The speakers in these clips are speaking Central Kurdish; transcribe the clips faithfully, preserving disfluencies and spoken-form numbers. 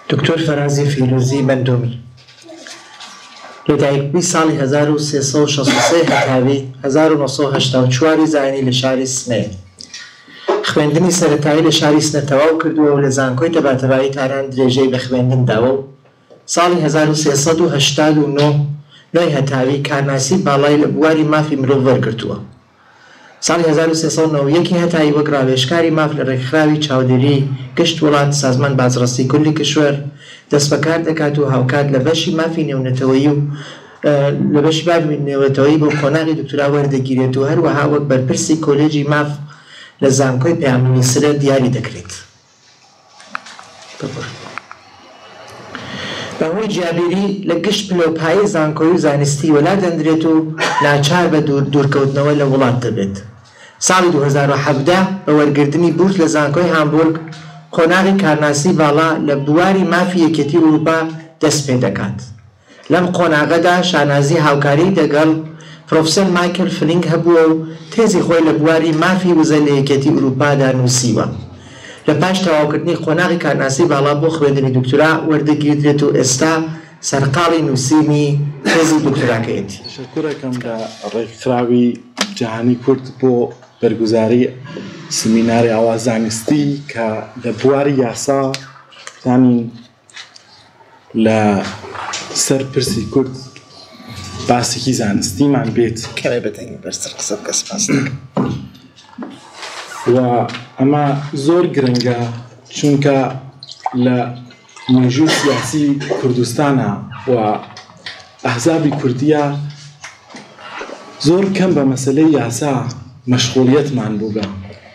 دکتۆر فەرازی فیلۆزی بەندۆمی لە دایکبووی ساڵی هەزار و سێسەد و شەست و سێ هەتاوی هەزار و نۆ سەد و هەشتا و چواری زاینی لە شاری سنەیە. خوێندنی سەرەتایی لە شاری سنە تەواو کردووە و لە زانکۆی تەباتەبایی تاران درێژەی بە خوێندن داوە و ساڵی هەزار و سێسەد و هەشتاد و نۆ نۆی هەتاوی کارناسی باڵای لە بواری مافی مرۆڤ وەرگرتووە. ساڵی هەزار و سێسەد و نۆ و یەکی هەتایی وەک ڕاوێژکاری ماف لە ڕێکخراوی چاودێری گشت وڵات سازمان بازرسی کوردی کشور دەست بەکار دەکات و هاوکات لە بەشی مافی نێونەتەوەیی و لە بەشی مافی نێونەتەوەیی بۆ کۆناغی دکتۆرا وەردەگیرێت و هەروەها وەک بەرپرسی کۆلێجی ماف لە زانکۆی پەیامنی سرە دیاری دەکرێت. بەهۆی جیابیری لە گشت پلۆپایی زانکۆی و زانستی وەلادەندرێت و ناچار بە دوورکەوتنەوە لە وڵات دەبێت. ساڵی دوو هەزار و حەڤدە بە وەرگرتنی بورس لە زانکۆی هامبورگ قۆناغی کارناسی باڵا لە بواری مافی یەکێتی ئوروپا دەست پێ دەکات. لەم قۆناغەدا شانازی هاوکاری دەگەڵ پرۆفسەر مایکل فلینگ هەبووە و تێزی خۆی لە بواری مافی وزە لە یەکێتی ئوروپادا نووسیوە. لە پاش تەواوکردنی قۆناغی کارناسی باڵا بۆ خوێندنی دکتۆرا وەردەگیردرێت و ئێستا سەرقاڵی نووسینی تێزی دکتۆراکەیەتی. تشەکورەکەم لە ڕێکخراوی جیهانی کورد بۆ بەرگوزاری سمیناری ئاوازانستی کە لە بواری یاسا زانین لە سەر پرسی کورد باسێکی زانستیمان بێت کەمێ بەتەنگی بەرزتر قسە بکە سپاس دەکەم. و ئەمە زۆر گرنگە چونکە لە مێژووی سیاسی کوردستانە و ئەحزابی کوردیە زۆر کەم بە مەسەلەی یاسا مەشغوڵیەتمان بووگە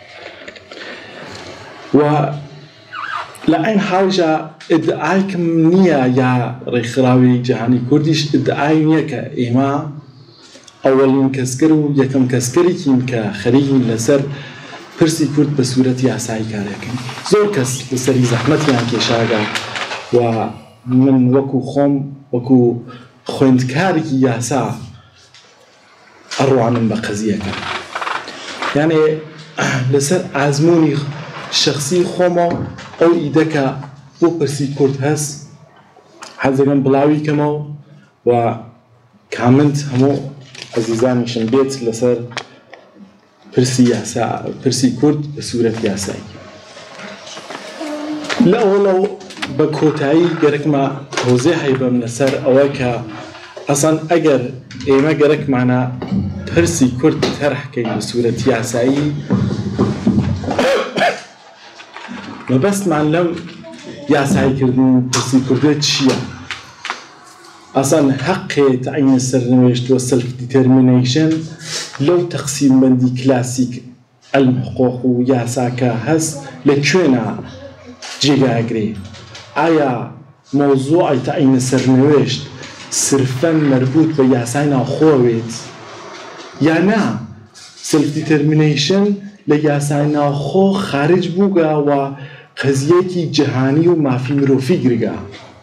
و لە ئەین حاوژە ئیدعایکم نییە یا ڕێکخراوی جیهانی کوردیش ئیدعای نییە کە ئێمە ئەوەڵین کەسکەر و یەکەم کەسکەرێکین کە خەریکین لەسەر پرسی کورد بە سوورەتی یاسایی کارەکەن. زۆر کەس لەسەری زەحمەتیان کێشاگە و من وەکو خۆم وەکو خوێندکارێکی یاسا ئەڕوانم بە قەزیەکە. یانێ لەسەر ئازموونی شخصی خۆمە ئەو ئیدەکە بۆ پرسی کورد هەست حەزەکەم بڵاوی کەمەوە و کامنت هەموو عەزیزانیشم بێت لەسەر پرسی یاسا پرسی کورد بە سوورەت یاسایی. لە ئەوڵەو بە کۆتایی گەرەکمە هۆزێ هەیبەم لەسەر ئەوە کە ئەسان ئەگەر ئێمە گەرەکمانە پرسی کورد تەرحکەین بە سوورەت یاسایی مەبەستمان لەم یاساییکردن پرسی کوردە چییە؟ ئەسان حەقێ تەعیین سەرنوێشت و سەلف دیتەرمینەیشن لەو تەقسیم بەندی کلاسیک ئەلم حقوق و یاساکە هەست لەکوێنە جێگاگرێ؟ ئایا مۆزوعی تەعیین سەرنوێشت صرفەن مربوط بە یاسای ناوخۆوێت یا نا سەلف دیتەرمینەیشن لە یاسای ناوخۆ خارج بووگە و قەزیەکی جیهانی و مافی مرۆڤی گرگە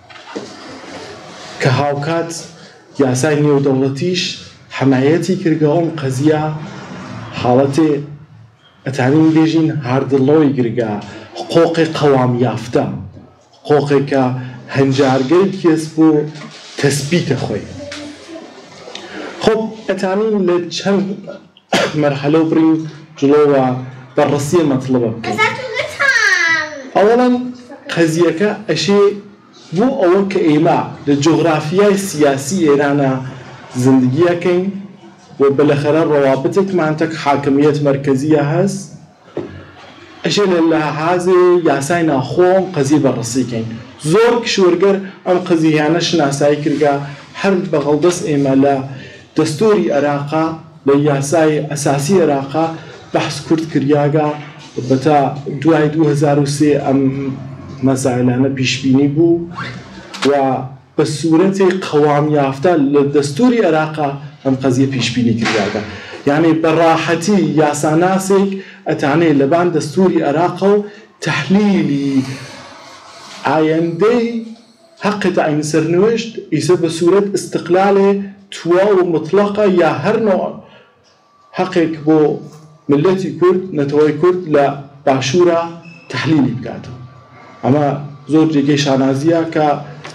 کە هاوکات یاسای نێودەوڵەتیش حمایەتی کردگە ئەم قەزیە حاڵەتێ ئەتانین بێژین هاردڵۆی گرگە حقوقی قەوام یافتە حقوقێکە هەنجارگەی کێس بۆ تەسبیتە خۆی. خۆب ئەتانین لە چەند مەرحەلە برین جلۆوە بەڕەسیە مەطلبە بکەین. ئەوەڵەن قەزیەکە ئەشێ بۆ ئەوە کە ئێمە لە جۆغرافیای سیاسی ئێرانە زندگیەکەین و بەلەخەرە ڕەوابطێکمان تەک حاکمیەت مەرکەزیە هەست ئەشێ لە لەحازێ یاسای ناخۆم قەزی بەڕەسیکەین. زۆر کشوەرگەر ئەم قەزییانە شناسایی کردگە هەر بەغەڵدەست ئێمە لە دەستوری عێراقا لە یاسای ئەساسی عێراقا بەحس کورد کریاگە بەتا دوای دوو هەزار و سێ ئەم مەسائلانە پیشبینی بوو و بە سوورەتی قەوام یافتە لە دەستوری عێراقا ئەم قەزیە پیشبینی کریاگە. یعنی بەڕاحەتی یاساناسێک ئەتانێ لەبان دەستوری عێراقا و تەحلیلی ئایندەی حەقی تەعیین سەرنوێشت ئیسە بە سوورەت ئیستیقلالێ تواو و مطلقە یا هەر نوع حەقێک بۆ ملەتی کورد نەتەوەی کورد لە باشوورە تەحلیلی بکاتەوە. ئەمە زۆر جێگەی شانازیە کە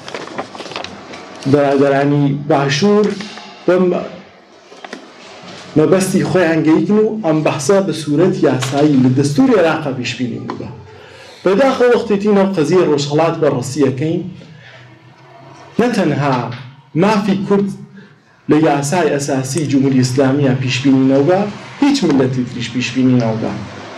بەرادەرانی باشوور بەم مەبەستی خۆیان گەیتن و ئەم بەحسە بە سوورەت یاسایی لە دەستوری عێراقا پیشبینی بووە. بەداخە وەختێتی نەو قەزیە ڕۆژهەڵات بەڕەسیەکەین نەتەنها مافی کورد لە یاسای ئەساسی جمهوری ئیسلامیە پیشبینی نەوگا، هیچ ملەتی تریش پیشبینی نەوگا.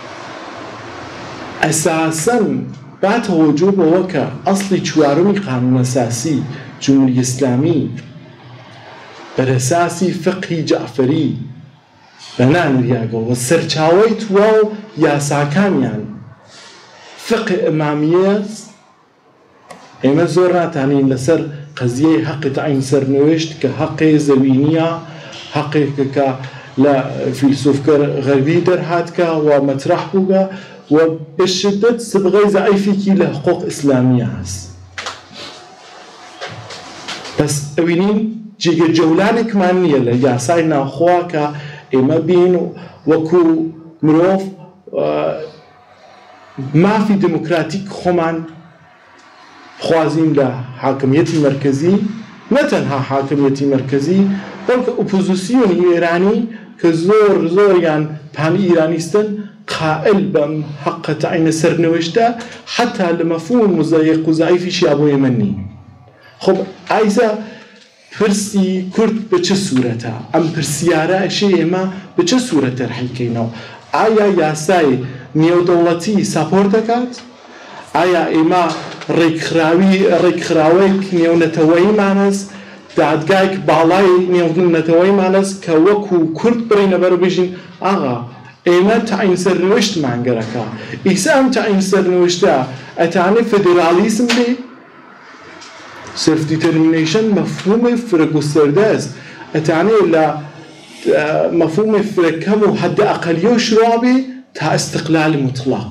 ئەساسەن با تەوەجۆ بەوە کە ئەسڵی چوارەمی قانون ئەساسی جمهوری ئیسلامی بەرەساسی فقهی جعفەری بەنانریاگەوە سەرچاوەی تواو یاساکانیان فقه ئەمامیە. ئێمە زۆر ناتانین لەسەر قەزیەی حەقی تەعین سەرنوێشت کە حەقی زەوینیە، حەقێکە کە لە فیلسوفکە غەربی دەرهاتکە و مەترەح بووگە و بەشدەت سبغەی زەعیفێکی لە حقوق ئیسلامیە هەست. بەس ئەوینین جێگە جەولانێکمان نییە لە یاسای ناوخوا کە ئێمە بین وەکو مرۆڤ مافی دموکراتیک خۆمان خوازیم لە حاکمیەتی مەرکەزی، نەتەنها حاکمیەتی مەرکەزی بەڵکە ئۆپۆزیسیۆنی ئێرانی کە زۆر زۆریان پان ئیرانیستن قائل بەم حەقە تەعینە سەرنوێشتە حتا لە مەفهوم مزەیق و زەعیفیشیا بۆ ئێمە نین. خۆ ئایزە پرسی کورد بە چه سوورەتە؟ ئەم پرسیارە ئەشێ ئێمە بە چه سوورەتە ڕحیکەینەوە؟ ئایا یاسای نێودەوڵەتی ساپۆرت دەکات؟ ئایا ئێمە ڕێکخراوی ڕێکخراوەیەک نێونەتەوەییمان هەست، دادگایك باڵای نێونەتەوەییمان هەست کە وەکو کورد بڕینە بەر بژین ئاغا ئێمە تەعین سەرنوێشتمان گەرەکە. ئیسا ئەم تەعین سەرنوێشتە ئەتانێ فێدرالیزم بێ؟ سلف دیترمینیشن مفهومی فرق و سردست ئەتانێ لە مفهومی فرەکەم و حد ئەقەلیە و شروع تا استقلال مطلق.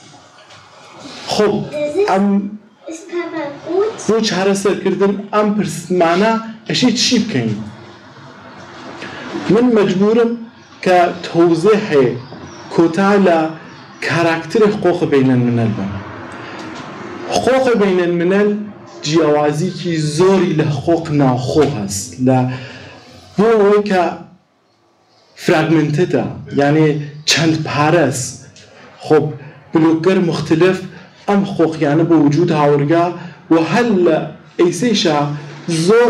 خب ئەم بۆ چارەسەرکردن ئەم پرسمانە ئەشی چی بکەین؟ من مەجبورم کە تەوزیحێ کۆتا لە کاراکتری حقوق بینالملل بم. حقوق بینالملل جیاوازیکی زۆری لە حقوق ناوخۆ هەست لە بۆ ئەوەی کە فراگمنتتە، یعنی چەند پارەس. خب بلوکەر مختلف ئەم حقوقیانە بۆ وجود هاوڕگا و هەر لە ئەیسەیشە زۆر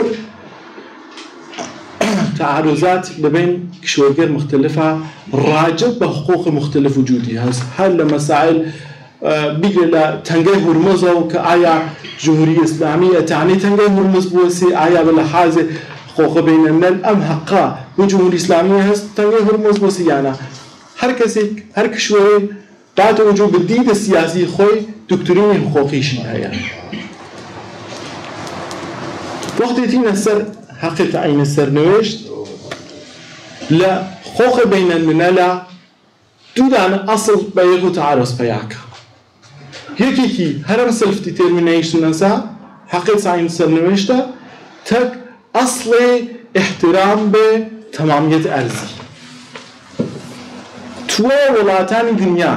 تعارضات لەبین کشوەرگەر مختلفە ڕاجب بە حقوق مختلف وجودی هەست. هەر لە مەسائل بگرێ لە تەنگەی هورمزەوە کە ئایا جمهوری ئیسلامی ئەتانێ تەنگەی هورمز بوەسێ، ئایا بە لە حازێ حقوق بینالملل ئەم حەقا بۆ جمهوری ئیسلامی هەست تەنگەی هورمز بوەسێ یانە. هەر کەسێک هەر کشوەرێک با توجه به دید سیاسی خۆی دکترینی حقوقیشی هەیە. وەختێ تینە سەر حەقی تەعینە سەرنوێشت لە حقوق بینالمللە دوو دانە ئەسڵ بە یەک و تعارض پەیاکە. یەکێکی هەرم سلف دیترمینیشنەسە حەقی تەعینە سەرنوێشتە تەک ئەسڵێ احترام بێ تەمامیەت ئەرزی. توە وڵاتانی دنیا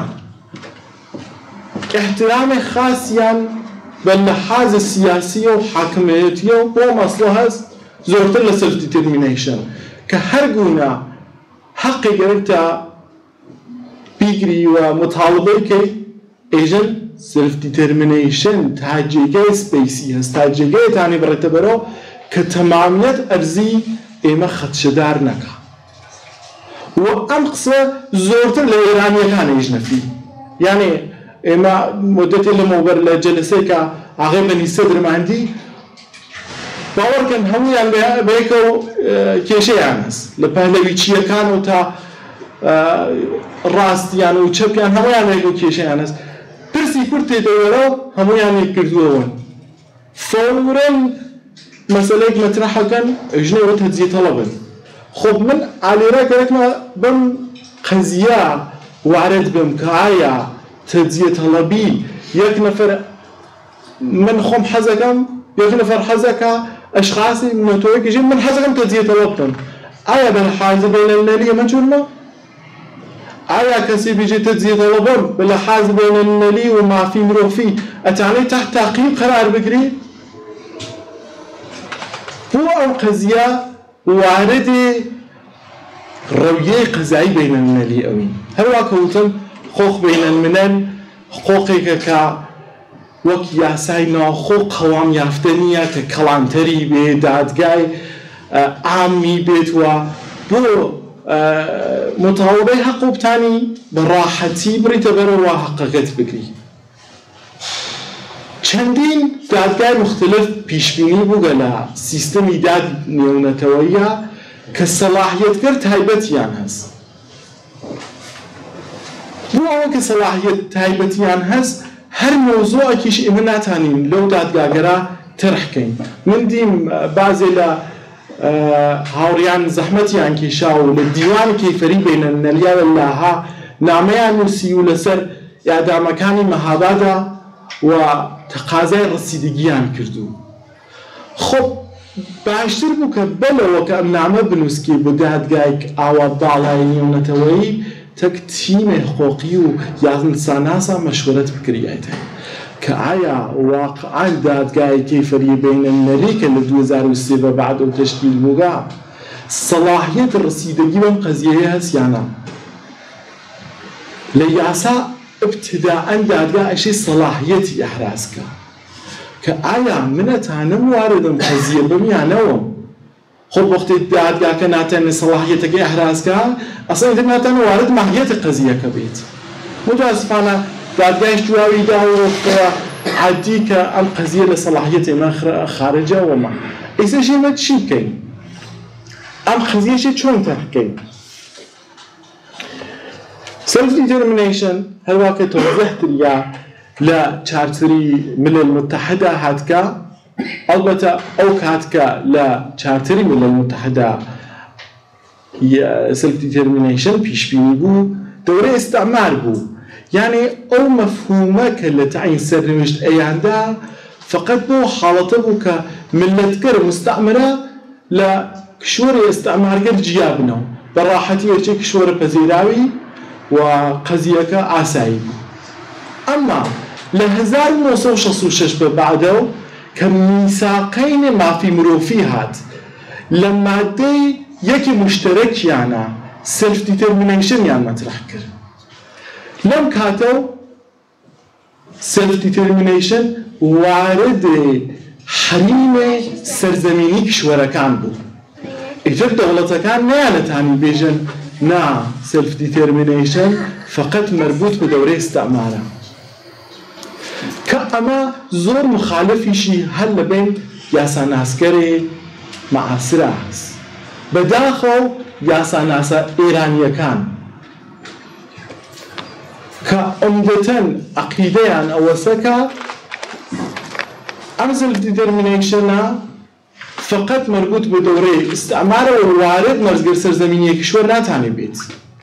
احترام خاصیان بە لەحاظ سیاسی و حاکمیەتیە و بۆ مەسڵە هەست زۆرتر لە سلف دیترمینیشن کە هەر گونە حەقی گەرتە بیگری و مطالبەی کەی ئێژن سلف دیترمینیشن تا جێگەی سپیسی هەست، تا جێگەیەتانی بڕێتە بەرەوە کە تەمامیەت ئەرزی ئێمە خەدشەدار نەکە. و ئەم قسە زۆرتر لە ئێرانیەکان ئێژ نەفی. یعنی ئێمە مدەتێ لەمەوبەر لە جەلسەیەکە ئاغای بەنی سەدرماندی باوەڕکەن هەموویان بەیەکە و کێشەیان هەست لە پەهلەویچیەکان و تا ڕاستیان و چەپیان هەموویان بەیەکە و کێشەیان هەست. پرسی کورد تێدەوەرە و هەموویان یەک کردووەون. فەورەن مەسەلەیەک مەترەحەکەن ئەژنەوە تەجزیە تەڵەبن. خب من ئالێرە گەرەکمە بەم قەزیە وارد بم کە ئایا تەجزیە تەڵەبی یەک نەفەر من خۆم حەزەکەم یەک نەفەر حەزەکە ئەشخاصی نەتۆیەکیژێ من حەزەکەم تەجزیە تەڵەب بکەم. ئایا بە لەحاظ بینالمللی ئەمە چۆنە؟ ئایا کەسی بێژێتە جێدەڵەبەر بە لەحاز بینەلملەلی و مافی مرۆڤی ئەتوانێت تحت تاقیم قرار بگرێت؟ بۆ ئەم قەزیە واردێ ڕەویەی قەزایی بینەلملەلی ئەوین. هەروە کەوتم حقوق بینەلملەل حقوقێکە کە وەک یاسای ناوخۆ قەوام یافتە نییە کە کەڵانتەری بێ، دادگای عامی بێتوە بۆ متاوبەی حەق و بتانی بە ڕاحەتی بڕیتە بەرەوە حەقەکەت بگری. چەندین دادگای مختلف پیشبینی بووگە لە سیستەمی داد نێونەتەوەیە کە سەلاحیەتگەر تایبەتیان هەست. بۆ ئەوە کە سەلاحیەت تایبەتیان هەست هەر مۆزوعێکیش ئێمە ناتانین لەو دادگاگەرە تەرحکەین. من دیم بازێ لە هاوڕیان زەحمەتیان کێشا و لە دیوانی کەیفەری بینەلملەلیە لاها نامەیان نووسی و لەسەر یادامەکانی مەهابادا و تەقازای ڕسیدگییان کردو. خۆ باشتر بوو کە بەلەوە کە ئەم نامە بنووسکی بۆ دادگایك ئاوا باڵای نێونەتەوەیی تەک تیمێ حقوقی و یاساناسا مەشورەت بکریایتە کە ئایا واقعان دادگای کەیفەری بینەلملەلی کە لە دوو هەزار و سێ بە بەعد و تەشکیل بووگا سەلاحیەت ڕسیدگی بەم قەزیەیە هەستیانە. لە یاسا ابتداءً دادگا ئەشی سەلاحیەتی ئەحرازکە کە ئایا منەتانم واردم قەزیە بمیانەوەم. خۆ وەختی دادگاکە ناتوانێت سەلاحیەتەکەی ئەحرازکە ئەسڵا ئیتر ناتوانێت وارد ماهیەتی قەزیەکە بێت. متاسفانە دادگایش جواوی داوەوە عادی کە ئەم قەزیە لە سەلاحیەت ئێمە خارجەوەمە. ئێستاش ئێمە چی بکەین؟ ئەم قەزیەشی چۆن تەرحکەین؟ self determination هەروە کە تۆزەحتریا لە چارتری ملل متحدە هاتکە، ئەڵبەتە ئەو کاتکە لە چارتری ملل متحدە self determination پیشبینی بوو دەورەی ئێستعمار بوو. یعنی ئەو مەفهومە کە لە تعین سەرنوشت ئەیاندا فقط بۆ حاڵەتە بوو کە ملەتگەر مستعمرە لە کشوەری ئێستعمارگەر جیا بنەوە بە ڕاحەتی هەرچی کشوەرە پەزیراوی و قەزیەکە ئاسایی بوو. ئەمما لە هەزار و نۆ سەد و شەست و شەش بە بەعدەوە کە میساقەینێ مافی مرۆڤی هات لە مادەی یەکی مشتەرەکیانە self determinationیان مەطرح کرد. لەم کاتە self determination واردێ حەریمێ سەرزەمینی کشوەرەکان بوو. ئیتر دەوڵەتەکان نەیانەتانی بێژن نا self determination فقط مربوط بە دەورەی ئێستعمارە کە ئەمە زۆر مخالفیشی هەر لە بین یاساناسکەرێ مەعاسرە هەست بەداخەو یاساناسە ئێرانیەکان کە عومدەتەن عەقیدەیان ئەوەسەکە ئەم self determinationە فقط مربوط بە دەورەی ئێستعمارە و وارد مەرزگەر سەرزەمینیە کشوەر ناتوانێت بێت.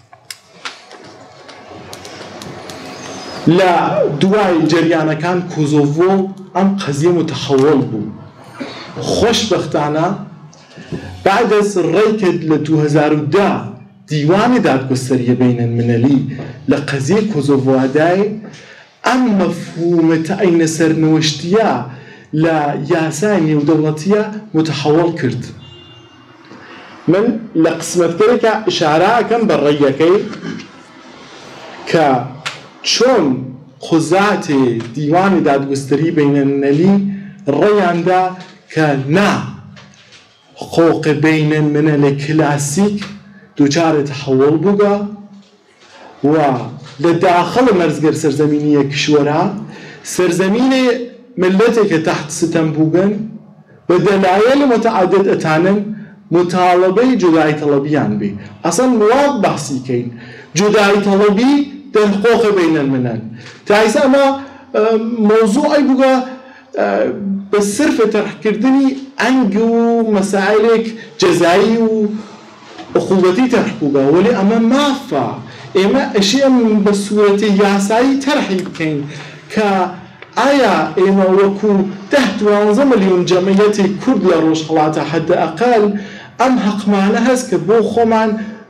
لە دوای جەریانەکان کۆزۆڤۆ ئەم قەزیە متەحەوڵ بوو. خۆشبەختانە بعد از ڕێکرد لە دوو هەزار و دە دیوانی دادگەستەریە بینەلملەلی لە قەزیە کۆزۆڤۆدای ئەم مەفهومە تەعینە سەرنوشتیە لە یاسای نێودەوڵەتیە متەحەوڵ کرد. من لە قسمەتکەرێکە ئشارە ئەکەم بە ڕێیەکەی کە چۆن قوزاتێ دیوانی دادگەستەری بینەلملەلی ڕێیاندا کە نا حقوق بینەلملەلی کلاسیک دووچارە تەحەوڵ بووگە و لە داخڵ مەرزگەر سەرزەمینیە کشوەرە سەرزەمینێ ملتێکە تحت ستەم بووگن بە دەلایل متعدد ئەتانن مطالبەی جودایی تەڵەبیان بێ. ئەسڵ واب بەحسی کەین جودایی تەڵەبی دەن حقوق بینەلملەل تا ئێستا ئەمە مۆزوعی بووگە بە سرفە تەرحکردنی ئەنگ و مەسائلێک جەزایی و ئوخوڵەتی تەرح بووگە وەلی ئەمە مافە. ئێمە ئەشی ئەم بە سوورەتی یاسایی تەرحی بکەین کە ئایا ئێمە وەکو دە دوانزە ملیۆن جەمعیەتی کورد لە ڕۆژهەڵاتە حەدەئەقەل ئەم حەقمانە هەست کە بۆ خۆمان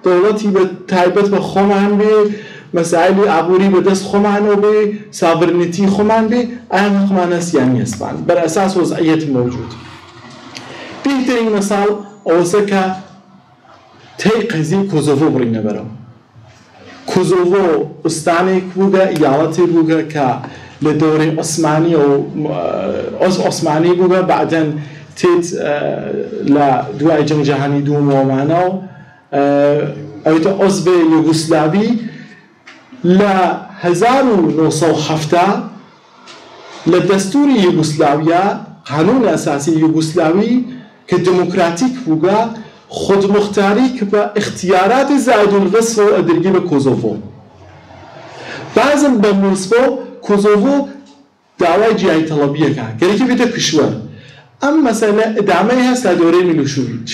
دەوڵەتی بە تایبەت بە خۆمان بێ مەسائلی ئابووری بەدەست خۆمانەوە بێ ساڤرنیتی خۆمان بێ ئەیان حەقمانە سیانی ئەسپان بەرئەساس وەزعیەت موجود بهترین مەساڵ ئەوەسە کە تەی قەزیەی کۆزۆڤۆ بڕینە بەرەوە کۆزۆڤۆ ئوستانێک بووگە ئیاڵەتێک بووگە کە لە دەورەی عوسمانی و عوسمانی بووگە بعدەن تێت لە دوای جەنگ جیهانی دووەمەوەمانەوە ئەوێتە عوزبێ یوگۆسلاڤی لە هەزار و نۆ سەد و هەفتە لە دەستوری یوگۆسلاڤیا قانون ئەساسی یوگۆسلاوی کە دموکراتیک بووگە خودمختاری کە بە اختیاراتی زایدولڤەسفۆ ئەدرگی بە کۆزۆڤۆ بازم بە موسفۆ کۆزۆڤۆ داوای جیای تەڵەبیەکە گەرەکی بێتە کشوەر ئەم مەسەلە ئەدامەی هەست تا دەورەی میلۆشێڤیچ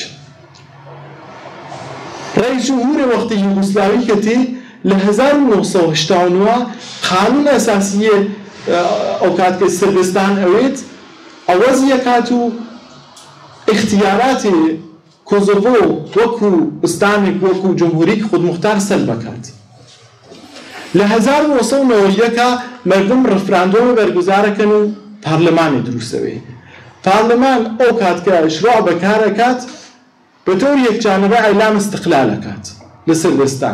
ڕئیس جمهوری وەختی یوگۆسلاوی کەتی لە هەزار و نۆ سەد و هەشتا و نۆ قانون ئەساسیە ئەو کاتکە سربستان ئەوێت ئەوەزیە کات و اختیاراتی کۆزۆڤۆ وەکو ئوستانێک وەکو جمهوریک خودمختار سەر بکات لە هەزار و نۆ سەد و نۆ یەکە مردم ڕفراندۆمە بەرگوزارەکەن و پارلەمانی دروستەوێ پارلەمان ئەو کاتکە شروع بەکارەکات بە تۆر یەکجانبە ئەیلام استقلالەکات لە سربستان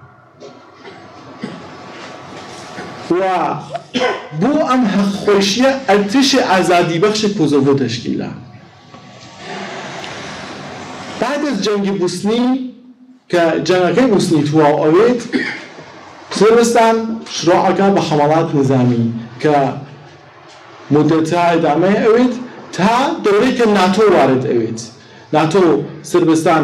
و بۆ ئەم حەقخۆشیە ئەرتشی ئازادی بەخشی کۆزۆڤۆ تەشکیلە بعد از جەنگی بوسنی کە جەنگەکەی بوسنی تەواو ئەوێت سربستان شروعەکە بە حەمەڵات نظامی کە مدەتە ئەدامەی ئەوێت تا دەورەی کە ناتۆ وارد ئەوێت ناتۆ سربستان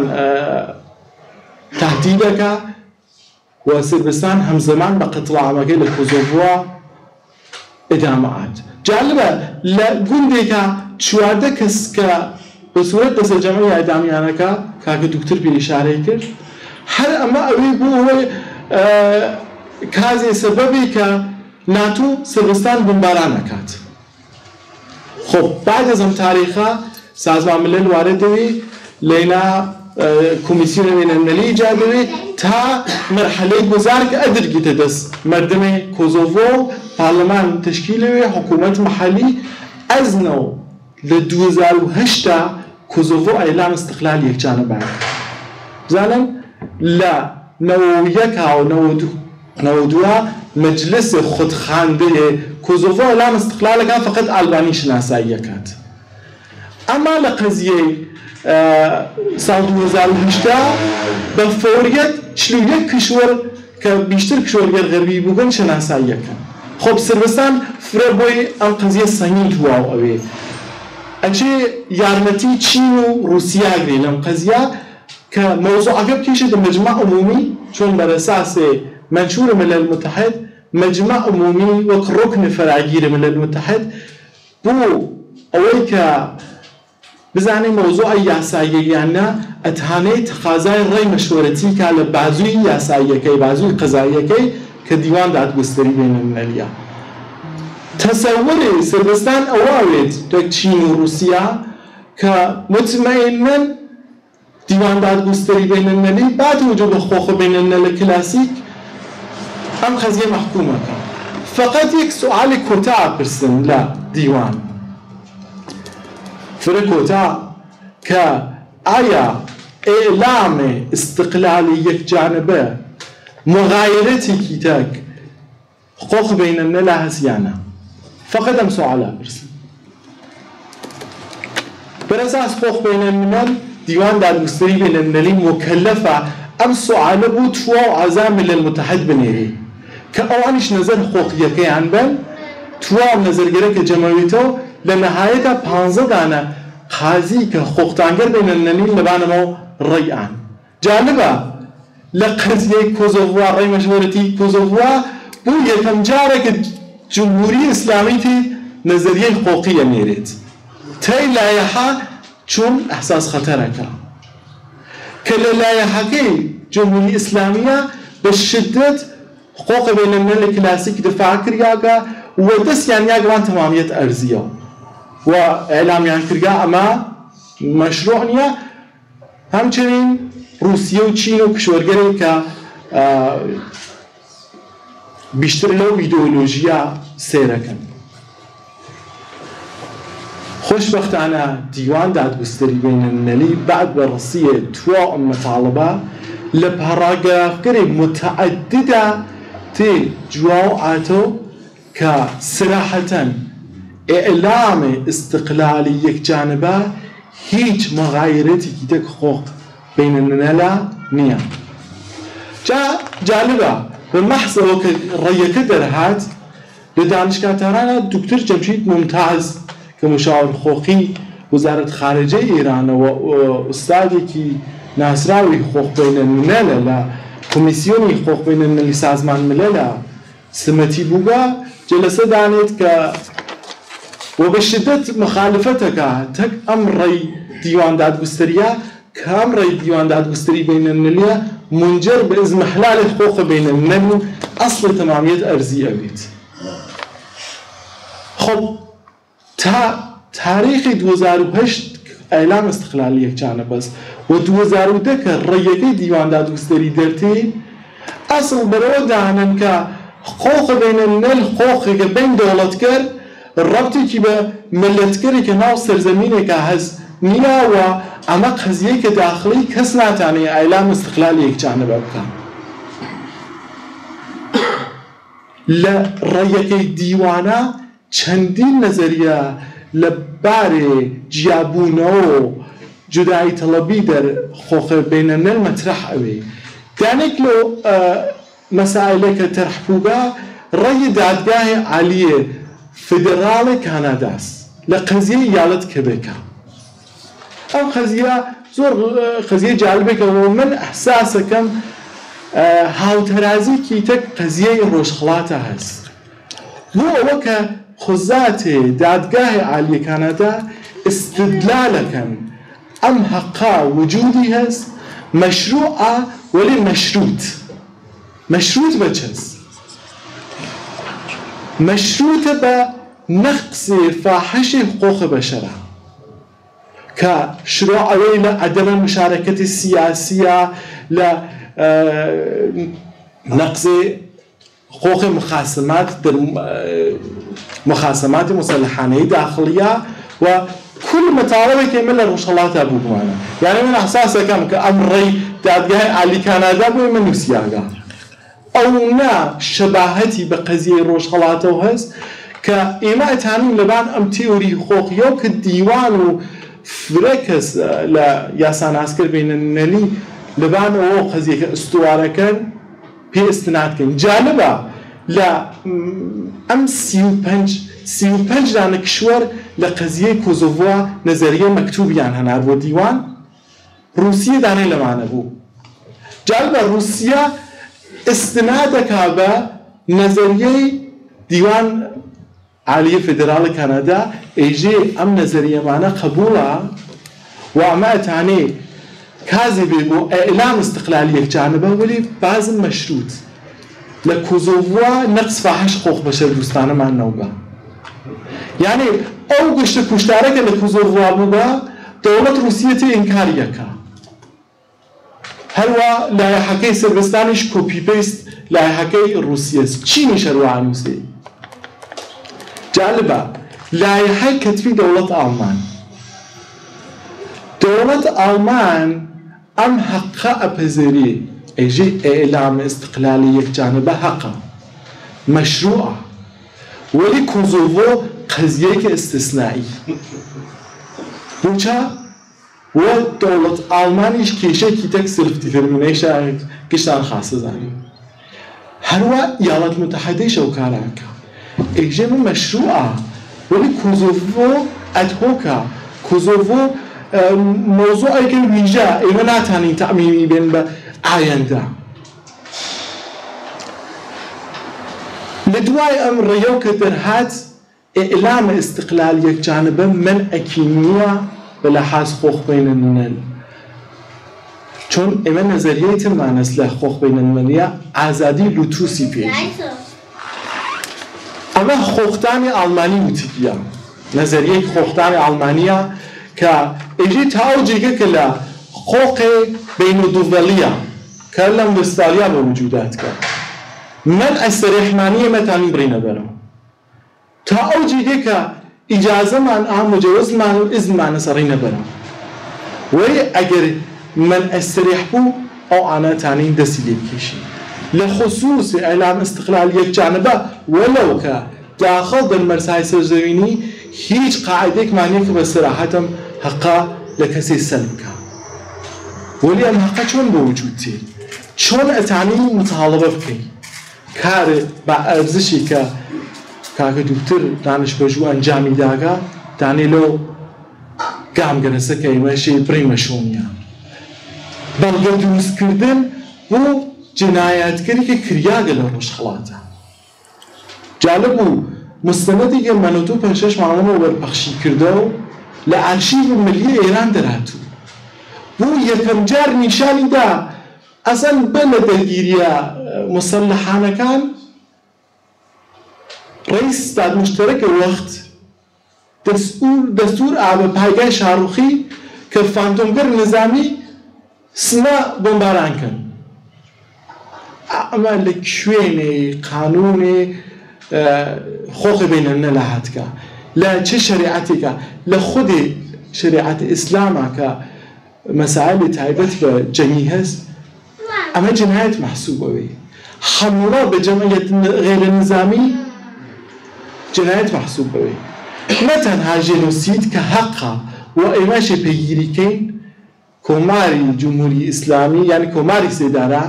تهدیدەکە و سربستان هەمزەمان بە قەتڵعامەکەی لە کۆزۆڤۆ ئەدامەات جالبە لە گوندێکە چواردە کەس کە بە سوورەت دەسەرجەمەی ئەدامیانەکە کاکە دوکتر پیرشارەی کرد هەر ئەمە ئەوەی بوو ئەوەی کازێ سەبەبی کە ناتۆ سربستان بمباران نەکات خب بعد از ئەم تاریخە سازمان ملل واردەوی لەینا کۆمیسیۆنە بینەلمەلی ئیجادەوێ تا مەرحەلەی گوزار کە ئەدرگیتە دەست مردمی کۆزۆڤۆ پارلەمان تشکیلەوێ حکوومەت مەحەلی ئەزنەوە لە دوو هەزار و هەشتا کۆزۆڤۆ ئەیلام استقلال یەکجانبە بزانن لە نەوە و یەکا و نەوە و دووە مەجلس خودخواندەیە کۆزۆڤۆ ئەیلام استقلالەکە فقط ئالبانی شناسایی ئەکات ئەما لە قەزیەی ساڵ دوو هەزار و هەشتا بە فەوریەت چل و یەک کشوەر کە بیشتر کشوەرگەر غەربی بووبن شناسایی ئەکەن خۆ سربستان فرە بۆی ئەم قەزیە سەنگین تواو ئەوێ ئەچێ یارمەتی چین و رووسیا گرێ لەم قەزیە کە مەوزوعەکە بکێشێت لە مەجمع عمومی چۆن بەرەساسێ منشور ملل المتحد مجمع عمومی وەک ڕوکنی فەراگیری ملل المتحد بوو ئەوەی کە بزانێ مەوزوعە یاساییەیانە ئەتوانێت تەقازای ڕێی مەشوەرەتی کا لە بازووی یاساییەکەی بازووی قەزاییەکەی کە دیوان دادگستری بینەلمەلیە تەسەووری سربستان ئەوەوێت دەک چین و رووسیا کە مطمئنن دیوان دادگستری بینەلمەلی بعد وجود حقوق بینەلمەل کلاسیک ئەم قەزیە محکوومەکە فقط یەک سوعالی کۆتا پرسن لە دیوان فرق کۆتا کە ئایا ئێلامی استقلالی یەکجانبە مغایرەتێکی تەک حقوق بینەلمەلە هەسیانە فقط ئەم سوعالە پرسن بەرەساس حقوق بینەلمەل دیوان دادگستری بینەلمەلی مکەلەفە ئەم سوعالە بوو توا و عەزا ملل المتحد بنێری کە ئەوانیش نەزەر حقوقیەکەیان بن توا نەزەرگەرەکە جەمەوێتەوە لە نەهایەتە پانزە دانە قازی کە حقوقتانگەر بینەلمەلی لەبانەمەوە ڕێیان جالبە لە قەزیەی کۆزۆڤۆ ڕێی مەشوەرەتی کۆزۆڤۆ بوو یەکەم جارێکە جمهوری ئیسلامی تێ نەزەریەی حقوقیە نێرێت تەی لایەحە چۆن ئەحساس خەتەرەکە کە لە لایەحەکەی جمهوری ئیسلامیە بە شدت حقوق بینەلمەلی کلاسیک دفاع کردیاکە و دەستیان یاگەوان تەمامیەت ئەرزیەوە و ئێلامیان کردیا ئەمە مەشروع نییە همچنین روسیه و چین و کشورگەرێک کە بیشتر لەو ئیدئۆلۆژیە سێرەکەن. خۆشبەختانە دیوان دادگستری بینالمللی بعد بەڕەسیە توا ئەم مەتاڵبە لە پاراگرافگەرێک متعددە تێ جواو ئاتۆ کە سراحەتەن ئێعلامێ استقلالی یەکجانبە هیچ مەغایرەتێکی تێک خۆق بینالمللە نییە. جا جالبە بمەحزەوە کە ڕێیەکە دەرهات لە دانشگاتارانە دوکتۆر جەمشید ممتاز کە مشاور خۆخی وزارەت خارجەی ئێرانەوە ئوستادێکی ناسراوی خۆق بینالمللە لە کۆمیسیۆنی خۆق بینالمللی سازمان ملەلە سمەتی بووگە جلسە دانێت کە و بە شدت مخالفەتەکە تەک ئەم ڕێی دیوان دادگستریە کە ئەم ڕێی دیوان دادگستری بینالمللیە منجر بە ئیزمحلالێ خۆخە بینالملل و ئەسڵ تەمامیەت ئەرزی ئەبێت. خۆ تا تاریخی دو هزار و هەشت ئەیلام استقلالی یەکجانە بەس و دو هزار و دە کە ڕێیەکەی دیوان دادگستری دەرتێ ئەسڵ بەرەوە داهەنن کە خۆخە بینالملل خۆخێکە بین دەوڵەتگەر ڕەبتێکی بە ملەتگەرێکە ناو سەرزەمینێکە هەز نییە و ئەمە قەزیەیەکە داخلی کەس ناتوانێت ئەیلام استقلالی یەکجانە بکات. لە ڕێیەکەی دیوانە چەندین نەزەریە لە بارێ جیابوونەوە و جودایی تەڵەبی دەر خۆخە بینالملل مەترەح ئەوێ. دانێک لەو مەسائلێکە تەرح بووگە ڕێی دادگای عالیە فدراڵی کاناداست لە قەزیەی یالت کێبێکە. ئەو قەزیە زۆر قەزیە جالبێکەوە من ئەحساسەکەم هاوتەرازیکی تەک قەزیەی ڕۆژهەڵاتە هەست. بۆ ئەوە کە خۆزاتێ دادگای عالیە کانادا استدلالەکەن ئەم حەقا وجودی هەست مەشروعە وەلی مەشروط. مەشروط بە چەست؟ مەشروطە بە نەقسی فاحشی حقوقی بەشەرە کە شروعەوەی لە عەدەمە مشارەکەتی سیاسیە لە نەقسی حقوقی مخاسمات در مخاسماتی مسلحانەی داخلیە و كل متعارض من الرشالات أبو بوانا يعني من أحساس كم كأمري دادجاه على كندا بوي من نسياجا أو نا شباهتي بقضية الرشالات وهز كإما تانين لبان أم تيوري خوخيو كديوان وفركس لا ياسان عسكر بين النلي لبان أو قضية استوارة كان في استناد كان جالبة لا أم سيو بنج سيو بنج لأن كشور لقضية كوزوفوا نظرية مكتوب يعني هنا بو ديوان روسيا داني لمعنى بو جالبة روسيا استنادك هذا نظرية ديوان عالية فدرال كندا ايجي ام نظرية معنا قبولها وما تعني كاذبه بو اعلام استقلالية جانبه ولي بعض مشروط لكوزوفوا نقص فاحش حقوق بشر دوستانه مع نوبه يعني او قشت كشتارك لكوزوفوا بوبا دولة روسية انكارية كا هلوا لا يحكي سربستانش كوبي بيست لا يحكي الروسية تشيني شروع عنوسي جالبة لا يحكي كتفي دولة ألمان دولة ألمان أم حقا أبزيري ايجي اعلام استقلالية جانبه حقا مشروعة ولي كوزوفو قضية استثنائي بوچا و دولة ألمانيش كيشة كيتك سلف ديترمينيشن كيشتان خاصة زاني هروا يالات متحدة شوكاراكا ايجي مشروعة ولي كوزوفو ادهوكا كوزوفو موضوع ايكن ويجا ايماناتاني تأميمي بين بآياندا لدواي امر ريوك درهات إعلام استقلالية جانبا من أكينية بلحاظ خوخ بين الملل چون اما نظرية معنى اصلاح خوخ بين الملل آزادي لوتوسي بيجي اما خوختاني ألماني وتيجيا نظرية خوختاني ألمانية كا اجي تاوجيك كلا قۆقێ بینودوڤەڵیە کە لەم وستالیا بە وجودات کە من ئەستەرێحمانی ئێمەتانی بڕینە بەرەوە تا ئەو جێگە کە ئیجازەمان ئا مجەوزمان و ئیزنمانە سەڕینە بەرەوە وەی ئەگەر من ئەستەرێح بوو ئەو ئانەتانی دەستی لێ بکێشی لە خصوصی ئەلام استقلال یەکجانبە وەلەو کە داخل بەرمەرسای سەرزەوینی هیچ قاعدەیەکمانەیە کە بە سەراحەتم حەقا لە کەسێ سەلب بکە وەلی ئەم حەقە چۆن بە وجود تێ چۆن ئەتانی متاڵەبە بکەی کارێ بە ئەرزشی کە کاکە دوکتر دانشپەژوو ئەنجامی داگا دانێ لەو گامگەرەسە کە ئێمەشی بڕیمە شۆنیە بەڵگە دروستکردن بۆ جنایەتکەری کە کریاگە لە ڕۆژهەڵاتە جالب بوو مستەنەدێکی منۆتۆ پەنج شەش مانگەمەوە وەرپەخشی کردەوە لە ئارشیڤی ملی ئێران دەرهاتوو بۆ یەکەم جار نیشانی دا ئەسەن بە لە دەرگیریە مسەلحانەکان ڕئیس ستاد مشتەرەکە وەخت دەستور ئابە پایگای شاڕوخی کە فانتۆمگەر نظامی سنە بۆمباران کەن ئەمە لە کوێنێ قانونێ خۆخی بینەنە لە هاتکە لە چه شریعەتێکە لە خودێ شریعەت ئیسلامە کە مەسائلێ تایبەت بە جەنگی هەست ئەمە جنایەت مەحسوبەوەی هەمووڵا بە جەمعیەت غێرە نظامی جنایەت مەحسوبەوەی نە تەنها ژێنۆسید کە حەقا و ئێمەشی پەیگیریکەین کۆماری جمهوری ئیسلامی یعنی کۆماری سێدارە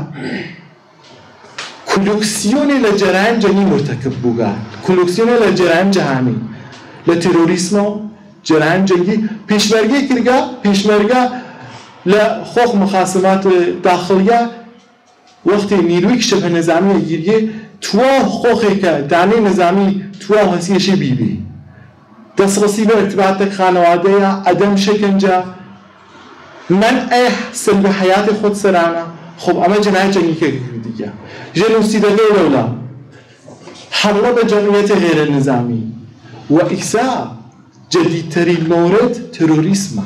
کولوکسیۆنی لە جەرایان جەنگی مرتەکب بووگا کولوکسیۆنی لە جەرایان جەهانی لە تێرۆریسمە و جەرایان جەنگی پێشمەرگەی کردگا پێشمەرگە لە خۆخ مخاسمات داخڵیە وەختی نیروی کشەپە نەزامی گیریە توا خۆخێکە دانەی نەزامی توا هەسیەشی بیبی دەستڕەسی بە ارتباطێک خانەوادەیە ئەدەم شەکنجە من ئەی سلبە حیاتی خۆت سەرانە خب ئەمە جنایەت جەنگیکە دیگە ژێنۆسیدەکەی لەولا حملە بە جەمعیەتی غێرە نظامی و ئیسا جدیدترین مورد تروریسمە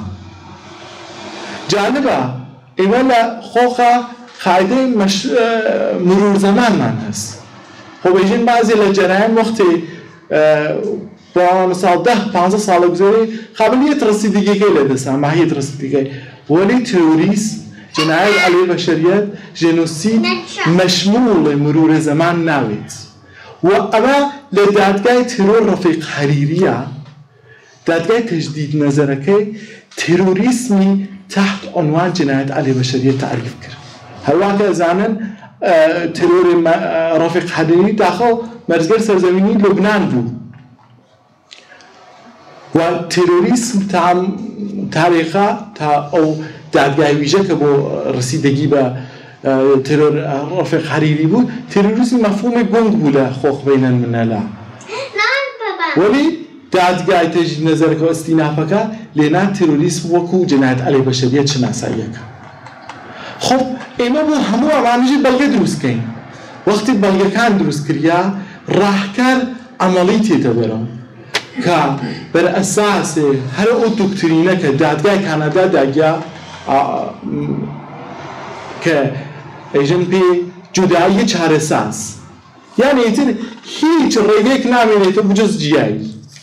جانبە ئێمە لە خۆخە قاعدەی مرور زەمانمان هەست خۆ بێژین بازی لە جەرایان وەختی بۆ مثال ده پانزە ساڵە گوزەری قابلیت ڕسیدگیەکەی لە دەسا ماهیەت ڕسیدگیەکەی وەلی تروریسم جنایەت عەلەیە بەشەریەت ژێنۆسید مەشموڵی مرور زەمان ناوێت و ئەمە لە دادگای ترۆر ڕەفیق حەریریە دادگای تەجدید نەزەرەکەی تروریسمی تحت عنوان جنایەت عەلەیە بەشەریەت تعریف کرد هەروە کە ئەزانن ترۆری ڕەفیق حەریری داخل مەرزگەر سەرزەمینی لوبنان بوو و تروریسم تاریخە تا ئەو دادگای ویژە کە بۆ ڕسیدگی بە ترۆر ڕەفیق حەریری بوو تروریسم مەفهومی گونگ بوو لە خۆخ بینە الملەلە وەلی دادگای تەجدید نەزەرەکە و ئەستینافەکە لێنان تروریسم وەکو جنایەت عەلەیە بەشەریەت شناساییەکە خۆ ئێمە بۆ هەموو ئەمانەژی بەڵگە دروستکەین وەختی بەڵگەکان دروستکریا ڕاهکار ئەمەڵی تێتە بەرەو کە بەرئەساسێ هەر ئەو دۆکترینە کە دادگای کانادا داگیا کە ئەیژن پێ جودایی چارەساز یعنی ئیتر هیچ ڕێگەیەک نامێنێتە بجز جیایی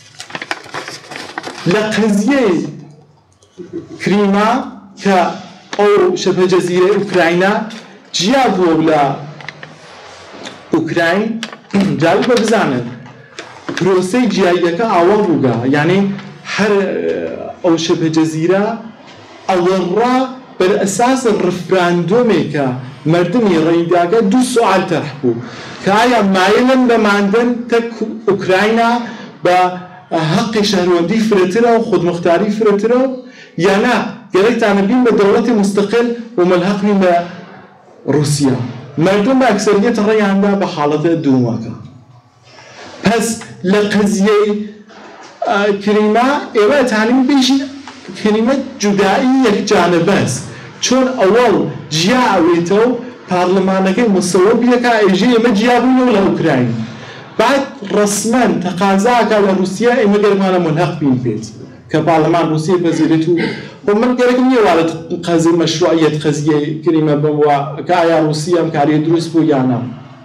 لە قەزیەی کریما کە ئەو شەبە جەزیرەی ئوکراینا جیا بووە لە ئوکراین جالبە بزانن پرۆسەی جیاییەکە ئاوا بووگا یعنی هەر ئەو شەبە جەزیرە ئەوەڕا بەرئەساس ڕفراندۆمێکە مردمی ڕێیداگە دوو سوال تەرح بوو کە ئایا مایلن بە ماندن تەک ئوکراینا بە حەقی شەهروەندی فرەترە و خودمختاری فرەترە یا نا گەرەکتانە بین بە دەوڵەتی مستەقل و ملحەقین بە رووسیا مردم بە ئەکسەریەت ڕێیاندا بە حاڵەتە دووەمەکە پس لە قەزیەی کریما ئێوە ئەتانین بێژین کریمە جودایی یەکجانبەس چۆن ئەوەڵ جیا ئەوێتەوە پارلەمانەکەی مسەوەبیەکە ئێژێ ئێمە جیا بوونەوە لە ئوکراین بعد ڕسمەن تەقازاکە لە رووسیا ئێمە گەرمانە ملحەق بین پێت کە كبرلمان روسيا بزيرته ومن قالك مية والد قضية مشروعية قضية كلمة بموا كأيا روسيا مكاري دروس بويانا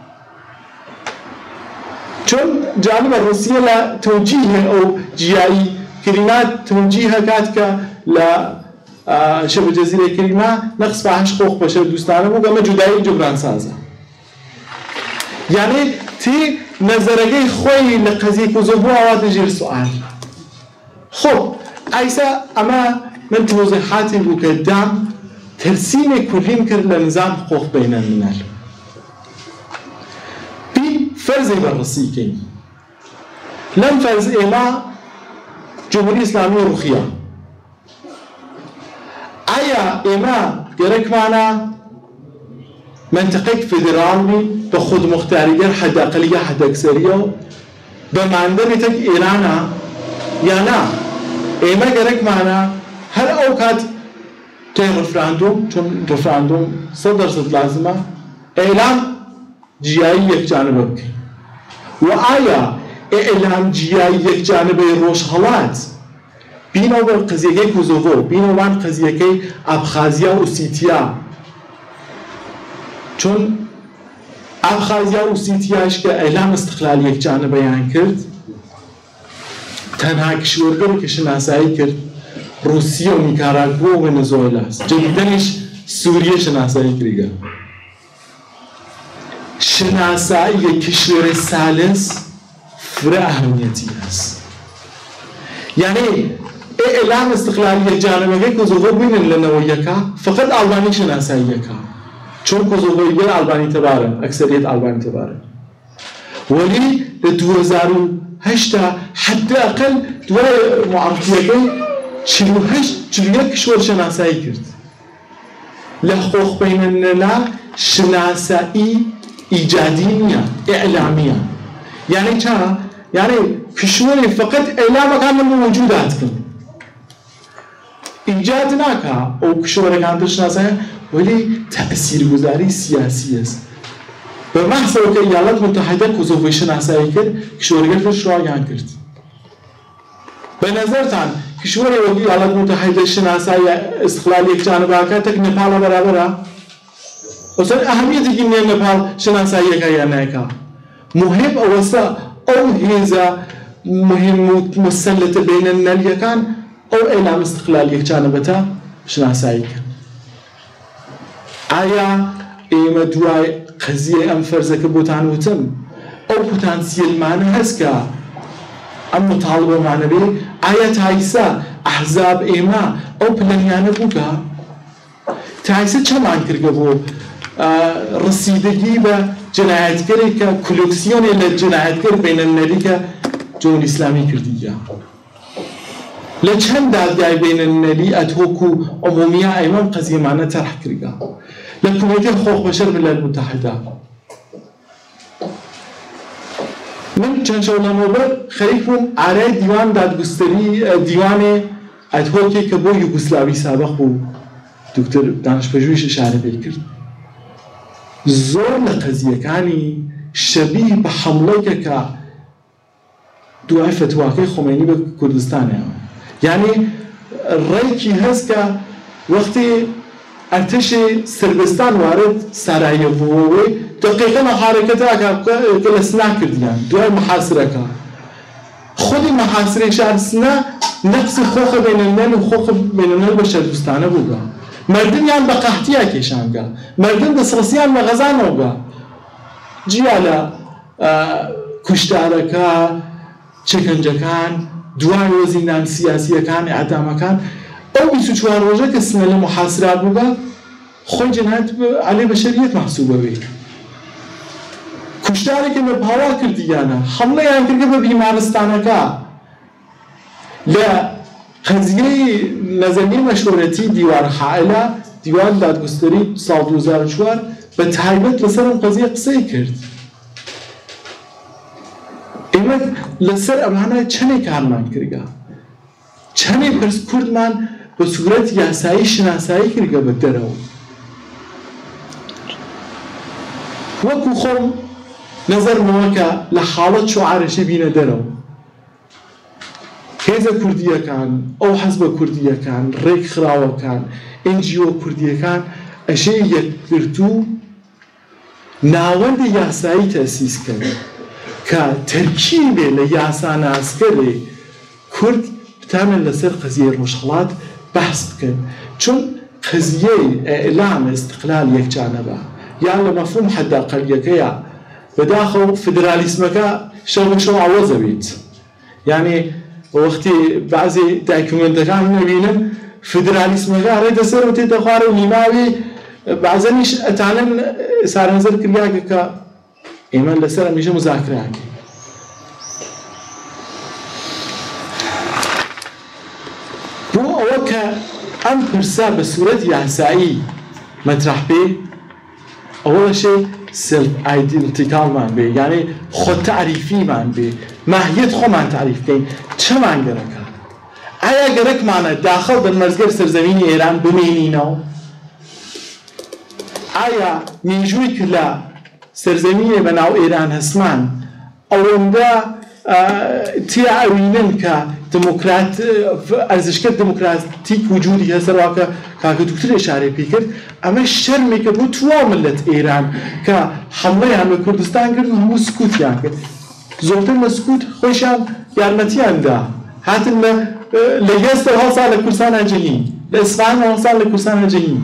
چون جانب روسيا لا توجيه أو جيائي كلمات توجيهها كاتك لا شبه جزيرة كلمة نقص فاحش خوخ بشر دوستانه بو كما جدائي جبران سازا يعني تي نظرقي خوي لقضية كوزوفو اوات نجير سؤال خب ايسا اما من توضيحاتي بو قدام ترسيمي كلين كر لنظام حقوق بين الملل بي فرزي بالرسيكين لم فرز إما جمهورية إسلامية روخية ايا إما جرك معنا منطقة فيدرالي بخود مختارية حد أقلية حد أكثرية بمعنى تك إيرانا يانا إما جرك معنا هر أوقات تين رفراندوم چون رفراندوم صدر صد لازمة إعلام جيائي یک جانبه بكي وآيا إعلام جيائي یک جانبه روش هلات بينو بين قضية كوزوفو بينو بين قضية أبخازيا وسيتيا چون أبخازيا وسيتياش كإعلام استقلال یک جانبه يعني كرد تنها كشورگو كشناسایی کرد روسيا ونيكاراغوا وفنزويلا جديدنش سوريا شناسایی كريغا شناسایی كشور الثالث فرا أهميتي هست يعني إعلام استقلالية جانبه كوزوفو بين لنويكا فقط ألباني شناسايكا چون كوزوفو يقول ألباني تبارا أكثرية ألباني تبارا ولي لدو هزار هشتا حتى أقل دو معرفيكي چلو هشت چلو یک کشور شناسایی کرد لحقوق بیننا شناسایی ایجادی نیه اعلامیه يعني چرا؟ يعني كشوري فقط اعلام كان موجودات كن ایجاد ناكا او كشوري كان تشناسایی ولی تأثیر گذاری سیاسی است به محض که ایالات متحده کوزوفو شناسایی کرد کشوري گرفتش رو آگاه کرد به نظرتان کشوری ولی ایالات متحده شناسایی استقلال یک جانبه که تک نپال برابره اصلا اهمیتی که نپال شناسایی که یا نه مهم اوسا او هیزا مهم مسلط بین النل کان او اعلام استقلال یک جانبه تا شناسایی کن آیا ایمه دوای قضیه ام فرزه که بوتان وتم او پوتانسیل معنی هست که ام مطالبه معنوی آیا تایسا احزاب ایما او پلنیانه بوگا تایسا چمان کرگه بو رسیدگی به جنایتگری که کلوکسیونی لجنایتگر بین النلی که جمهوری اسلامی کردیه لچند دادگاه بین النلی اتوکو عمومیه ایمان قضیه معنی طرح کرگه لکمیته حقوق بشر ملل متحده من چند شولا نوبر خریفم آره دیوان دادگستری دیوان ادهوکی که با یوگسلاوی سابق بود دکتر دانشپژوهش اشاره کرد زور لقضیه کانی شبیه به حمله که دوای فتواکه خمینی به کردستانه یعنی رایکی هست که وقتی ارتش سربستان وارد سرایوی دقیقاً حرکت اگر کل سنا کردیان دوای محاصره که خودی محاصره شهر سنا نقص خوخ بین الملل و خوخ بین الملل به شهردوستانه بوده مردم یان به قحطی اکیشان که مردم دسترسیان به غذا نوگه جیالا کشتاره که چکنجه کن دوای وزیندان سیاسی کن اعدام کن او بیست و چهار روزه که سنل محاصره بوده خود جنایت علیه بشریت محسوبه بید کشتاری که نپاوا کردیانه حمله یان کرده به بیمارستانه که لقضیه نظمی مشورتی دیوان حائله دیوان دادگستری سال دو هزار و چهار به تایبت لسر اون قضیه قصه کرد ایمه لسر امانه چنه کارمان کرده چنه پرس کرد من به صورت یاسایی شناسایی کرده به درو وکو خون نظر موکا لحالت شعارشی بینه درو هێزە کوردیەکان ئەو حەزبە کوردیەکان ڕێک خراوەکان ئێن جی ئۆ کوردیەکان ئەشێ یەکگرتوو ناوەندی یاسایی تەسیسکەن کە تەرکیبێ لە یاساناسکەرێ کورد بتانن لەسەر قەزیە ڕۆژهەڵات بەحس بکەن چون قەزیەی ئێعلام استقلال یەکجانەبە یان لە مەفهوم حەداقەلیەکەیە بەداخەو فدرالیسمەکە شەو بە شەو ئاوەزە بیت یعنی وەختی بەعزی دایکومنتەکان نەبینن فدرالیسمەکە ڕێتە سەر و تێتە خوارە و نیماوی بەعزەنیش ئەتانن سارەنزەر کردیاکە کە ئێمە لەسەر هەمیشە مزاکرەیەکی بۆ ئەوە کە ئەم پرسە بە سوورەت یاسایی مەترەح بێ ئەوە بەشێ سلف ئایدنتیکاڵمان بێ یعنی خۆ تەعریفیمان بێ ماهیەت خۆمان تعریف بکەین چەمان گەرەکە ئایا گەرەکمانە داخەڵ بن مەزگەر سەرزەمینی ئێران بمێنینەوە ئایا مێژووی کرد لە سەرزەمینێ بەناو ئێران هەسمان ئەوەندە تیا ئەوینن کە دموکرات ئەرزشکە دموکراتیک وجودی هەسەرواکە کاکە دوکتر ئێشارەی پێ کرد ئەمە شەرمێکە بۆ توا ملت ئێران کە حەمڵەیان بە کوردستان کرد و هەموو سکوتیان کرد زۆرتر لە سکوت خۆشیان یارمەتیاندا هاتن لە هێستە هەڵسا لە کوردستان ئەجەهین لە ئیسفان هەڵسا لە کوردستان ئەجەهین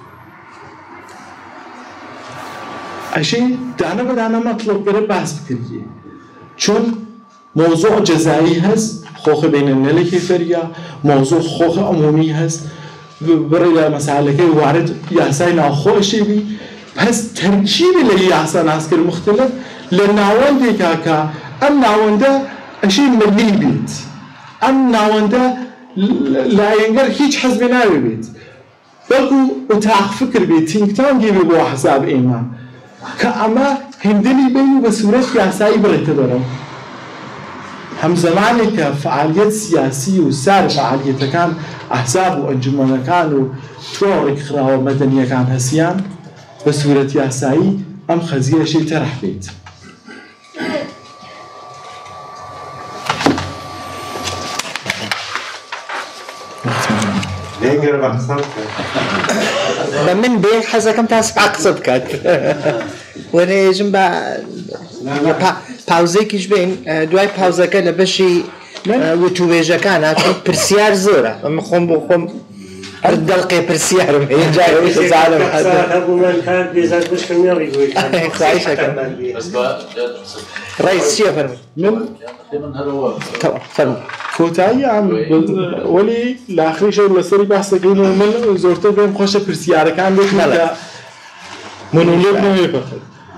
ئەشێ دانە بەدانە مەطلوبگەرە باس بکردیێ چون موضوع جزایی هەست خۆخە بینەنەلە کێفەریە موضوع خۆخە عمومی هەست بڕێ لە مەسالەکەی وارد یاسای ناوخۆشێبی پس تەرکیبی لە یاسا ناسکرد مختلف لە ناوەندێکا کە ئەم ناوەندە ئەشێ ملی بێت ئەم ناوەندە لایەنگەر هیچ حەزبێ ناوێ بێت بەڵکو ئوتاق فکر بێت تینگتانگی بێ بۆ حساب ئێمە کە ئەمە هێندلی بین و بە سوورەت یاسایی بڕێتە بەرەو هەمزەمانێک کە فعالیت سیاسی و سار فعالیتەکان ئەحزاب و ئەنجومەنەکان و تۆڕێک خراوە مەدەنیەکان هەسیان بە سوورەت یاسایی ئەم خەزیەشەی تەرەح بێت بە من بێ حەزەکەم تا سبع قسە بکات وەرێژم بە پاوزێکیش بین دوای پاوزەکە لە بەشی وتوێژەکانە چون پرسیار زۆرە ئەمە خۆم بۆ خۆم هەر دەڵقێ پرسیارم ڕیس چییە فەرمووی من کۆتایی ئەم وەلی لاخریشە لەسەری باسەکەین و من زۆرتر بێم خۆشە پرسیارەکان بێت لە منولێت نەوێ بەخێت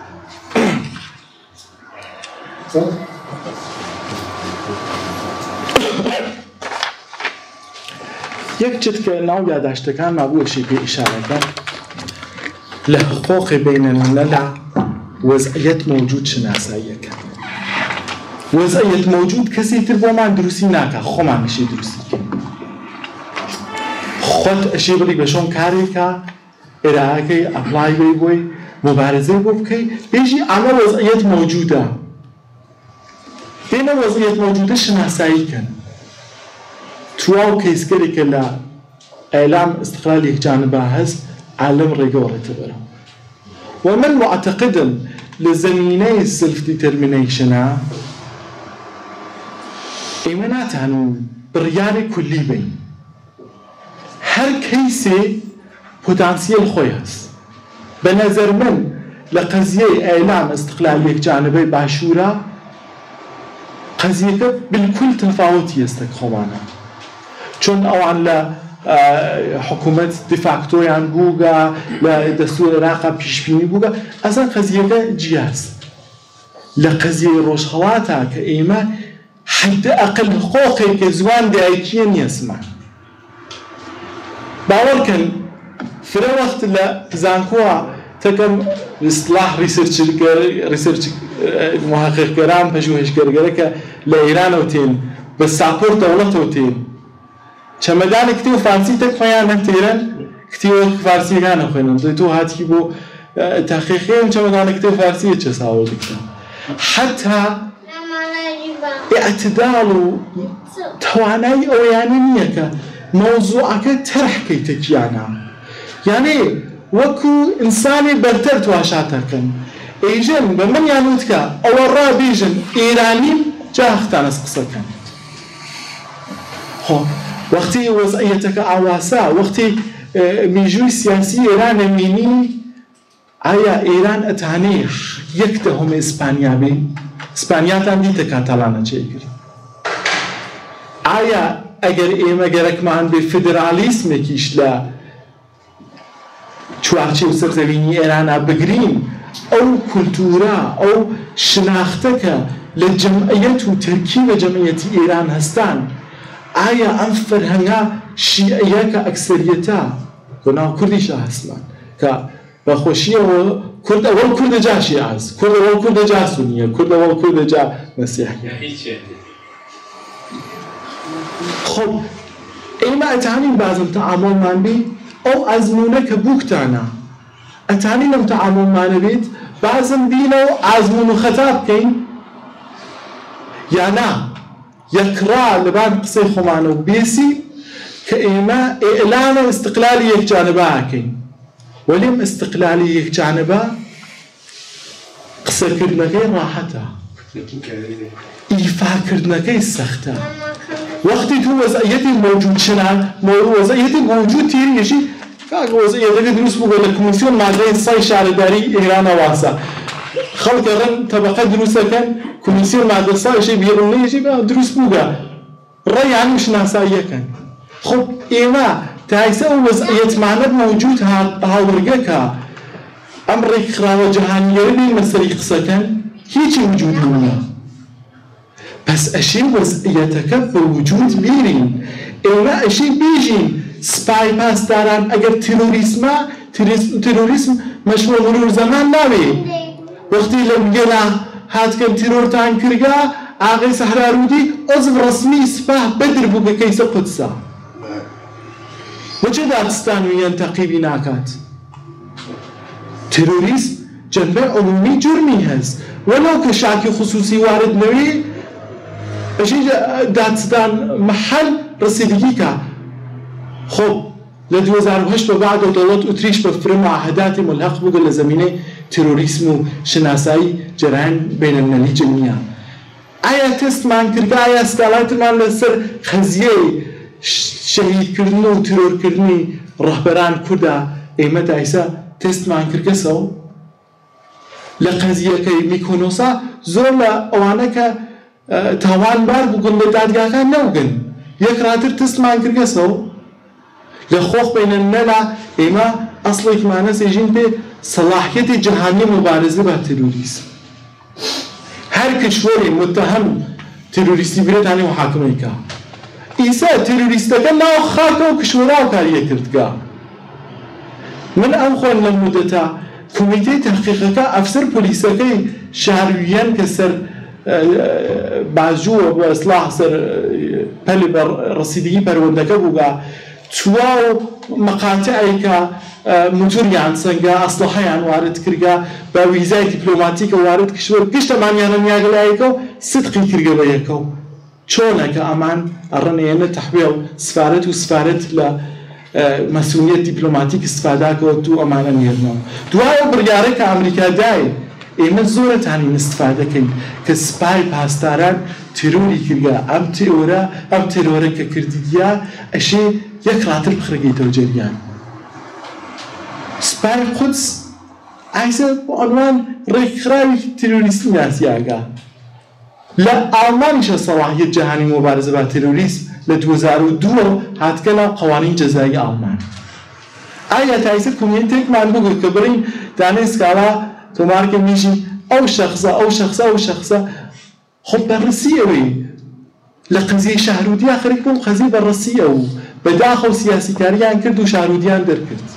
یەک چت کە ناو یاداشتەکان مابووەشی پێ ئیشارەکە لە حقوقی بینەلملەلا وەزعیەت موجود شناساییەکە وەزعیەت موجود کەسی تر بۆمان دروستی ناکە خۆمانشی دروستیکەین خۆت ئەشی بڵی بە شۆن کارێکە ئێراەکەی ئەپلای بێ بۆی مبارزەی بۆ بکەی بێژی ئەمە وەزعیەت موجودە بێنە وەزعیەت موجودە شناساییکەن تواو کەیسکەرێکە لە ئەعلام استقلال یەکجانبە هەست عالم ڕێگەوەڕێتە بەرەو ومن معتقدم لە زەمینەی سلف دیتەرمینەیشنە ئێمە ناتوانین بڕیاری کولی بین هەر کەیسێ پۆتانسیەل خۆی هەست بە نەزەر من لە قەزیەی ئەعلام استقلال یەکجانبەی باشوورە قەزیەکە بالکل تەفاوەتی هەستە خۆمانە چون ئەوان لە حکوومەت دیفاکتۆیان بووگە لە دەستوور عێراقا پیشبینی بووگە ئەزان قەزیەکە جیاز لە قەزیەی ڕۆژهەڵاتە کە ئێمە حەدە ئەقل حقوقێکە زوان دایکیە نیەسمان باوەڕکەن فرە وەخت لە زانکۆوە تەکەم اصلاح ریسەرچ محققگەران پژوهشگەرگەرەکە لە ئێرانەوە تێن بە ساپۆرت دەوڵەتەوە تێن چەمەدانی کتێ و فارسی تەک خۆیان نەتێرن کتێوە فارسیەکانە خوێنن تۆ هاتی بۆ تاقیقێن چەمەدانی کتێ و فارسیە چە ساوە بکەن حتا اعتدال و توانای ئەویانە نییە کە مەوزوعەکە تەرحکەیتەکیانە یعنی وەکو ئینسانی بەرتەر تواشاتەکەن ئەیژن بە منیان وتکە ئەوە ڕابیژن ئێرانیم جاختانەس قسەکەن خۆ وەختی وەزعیەتەکە ئاواسا وەختی میژووی سیاسی ئێرانە مینی ئایا ئێران ئەتانێ یەک دەهەم ئیسپانیا بێ ئیسپانیاتان دیتە کاتالانە چێگرت ئایا ئەگەر ئێمە گەرەکمان بێ فیدرالیسمێکیش لە چوارچێ و سەرزەوینی ئێرانە بگرین ئەو کولتورە ئەو شناختەکە لە جەمعیەت و تەرکیبە جەمعیەتی ئێران هەستان ئایا ئەم فەرهەنگە شیعەیە کە ئەکسەریەتە بۆ ناو کوردیشە هەستمان کە بەخۆشیەوە کورد ئەوەڵ کوردە جا شیعەز کورد ئەوەڵ کوردە جا سونیە کورد ئەوەڵ کوردە جا مەسیحیە خۆ ئێمە ئەتانین بازم تەعامڵمان بێ ئەو ئەزمونە کە بووکتانە ئەتانین ئەم تەعامڵمانە بێت بازم بینە و ئازمون و خەتا بکەین یا نا یەکڕا لەبان قسەی خۆمانە و بێسی کە ئێمە ئێلانە ئستقلالی یەکجانبە ئاکەین وەلێم ئستقلالی یەکجانبە قسەکردنەکەی ڕاحەتە ئیفاکردنەکەی سەختە وەختی تو وەزعیەتی مەوجود شنان وەزعیەتی مەوجود تیریشی کاک وەزعیەتەکە دروست بووە لە کۆمیسیۆن مادەی سای شارەداری ئێرانە واسە خەڵکە ڕەن تەبەقە دروستەکەن کۆمیسیۆن مادە سایشی بیرونەیەشی دروست بووە ڕێیان و شناساییەکەن خۆ ئێمە تایسە و وەزعیەتمانە مەوجود هاوڕگەکە ئەم ڕێکخراوە جەهانیەرە بین مەسەری قسەکەن هیچی وجود نییە پس ئەشی وەزعیەتەکە بە وجود بیرین ئێمە ئەشی بیژین سپای پاسداران ئەگەر تیرۆریسمە تیرۆریسم مەشموڵ مرور زەمان ناوێ وەختی لە گێلا هاتکەم تیرۆرتان کردگا ئاغای سەحرارودی عضو ڕەسمی سپاه بەدر بوو بە کەیسە قودسە بۆچێ دادستانویان تەقیبی ناکات تیرۆریسم جەنبە عمومی جورمی هەست وەلەو کە شاکی خصوصی وارد نەوێ ئەشی دادستان محل ڕسیدگی کە خۆ لە دوو هەزار و هەشت بەبعد دەوڵەت ئوتریش بە فرم عهداتی ملحق بوو لە زەمینەی تیرۆریسم و شناسایی جەرایان بینەلملەلی جەمیە ئایا تستمان کردگا ئایا سکالاتمان لەسەر قەزیەی شەهیدکردن و تیرۆرکردنی ڕەهبەران کووردا ئێمە تایسە تستمان کردگەسەوە لە قەزیەکەی میکۆنۆسا زۆر لە ئەوانە کە تاوانبار بوون لە دادگاکان نەوگن یەک راتر تستمان کردگەسەوە لە خۆخ بینەلملەلا ئێمە ئەسڵێکمانە سێژین پێ سەلاحیەتی جەهانی مبارزە بە تیرۆریسم هەر کشوەری متهم تیرۆریستی برێتانی و حاکمەیکە ئیسا تیرۆریستەکە ناو خاکە و کشوەرا و کاریە کردگا من ئەم خۆن لە مودەتا کۆمیتەی تەحقیقەکە ئەفسەر پۆلیسەکەی شارویان کە سەر باجووە بۆ ئەسلاح سەر پەلی بە ڕەسیدگی پەروەردەکە بووگا چوا و مەقاتعێکە موتوریان سەنگە ئەسلحەیان وارد کردگا بە ویزای دیپلۆماتیکە وارد کشوە گشتەمانیانە نیاگەلایەکە و سدقی کردگە بە یەکە و چۆنەکە ئەمان ئەڕەنێنە تەحویل سفارەت و سفارەت لە مەسئولیت دیپلۆماتیک استفاداکەوە تو ئەمانە نێرنەوە دوایە بڕیارەی کە ئەمریکا دای ئێمە زۆرەتانی استفادەکەین کە سپای پاسداران تیرۆری کردگا ئەم تیرۆرە ئەم تیرۆرە کە کردیە ئەشێ یەک راتر بخڕگەیتەوە جەریان سپای قودس ئایسە بۆ ئەنوان ڕێکخراوی تیرۆریستی ناسیاگا لە ئالمانیشە سەڵاحیەت جەهانی مبارزە بە تیرۆریسم لە دوو هەزار و دوو هاتکە ناو قەوانین جەزایی ئالمان ئایا تایسە کۆمیتێکمان بگوت کە بڕین دانەی سکاڵا تۆمارکە میژی ئەو شەخصە ئەو شەخصە ئەو شەخصە خۆ بەڕسیەوەی لە قەزیەی شارودیا خەریک بووم قەزی بەڕسیە و بەداخە و سیاسیکاریان کرد و شارودیان دەرکرد